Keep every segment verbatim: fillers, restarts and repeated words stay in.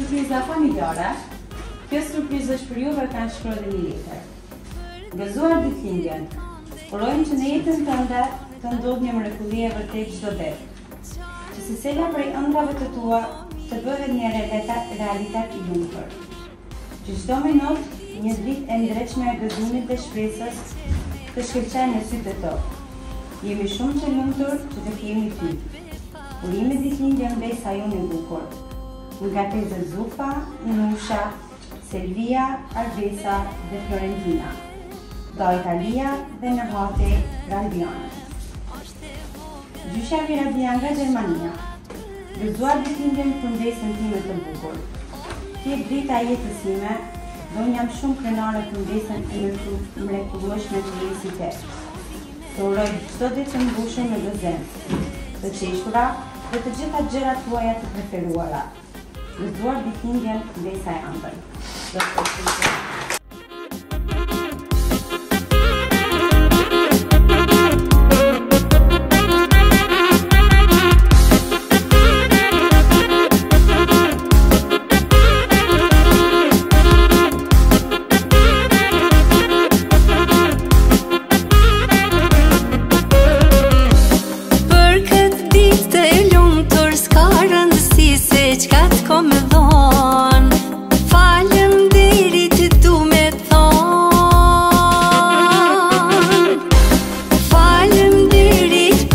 surpriza familjare. Kjo surprizë është për juve kanë shkruar dhe një letër. Gëzuar ditëlindjen, urojmë që në jetën tënde të ndodhë një mrekulli e vërtet çdo ditë. Që secila prej ëndrave të tua të bëhet një realitet i lumtur. Që çdo minutë një dritë e ndreqme e gëzimit dhe shpresës të shkëlqejë në sytë të tokë. Jemi shumë të lumtur që të kemi ty. Urime ditëlindje mbesa jonë e bukur. Nga Tezë Zufa, Nusha, Selvia, Arvesa dhe Florentina. Nga Italia dhe Nahati Ralbianës. Gjysha Virabia nga Gjermania. Gëzuar ditëlindjen këndesën time të bukur. Ti je drita e jetës time dhe unë jam shumë krenare këndesën time të mrekullueshme që je si te. Të uroj çdo ditë të mbushur me gëzim, të qeshura dhe të gjitha gjërat tuaja të preferuara. Gëzuar ditëlindjen Vesa e ëndër. Do të shkojmë.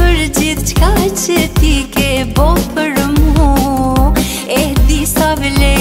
Që ti ke bo për mu, e di sa vle